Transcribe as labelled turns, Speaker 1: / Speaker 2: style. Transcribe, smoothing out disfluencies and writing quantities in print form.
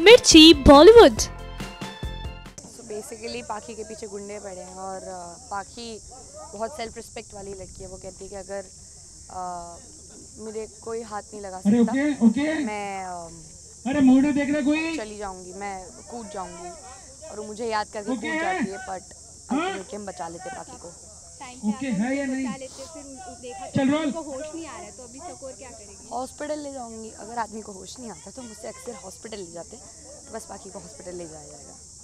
Speaker 1: मिर्ची बॉलीवुड।
Speaker 2: बेसिकली पाखी के पीछे गुंडे पड़े हैं और पाखी बहुत सेल्फ रिस्पेक्ट वाली लड़की है। वो कहती है कि अगर मुझे कोई हाथ नहीं लगा सकता मैं
Speaker 3: देख रहे कोई
Speaker 2: चली जाऊंगी, मैं कूद जाऊंगी और वो मुझे याद करके कूद जाती है। बट अल्टीमेटली हम बचा लेते पाखी को।
Speaker 3: है या नहीं?
Speaker 4: फिर देखा
Speaker 3: चल
Speaker 4: तो
Speaker 3: रोल।
Speaker 4: को होश नहीं आ रहा है, तो अभी सकोर क्या करेगी?
Speaker 2: हॉस्पिटल ले जाऊंगी। अगर आदमी को होश नहीं आता तो मुझसे अक्सर हॉस्पिटल ले जाते, तो बस पाखी को हॉस्पिटल ले जाया जाएगा।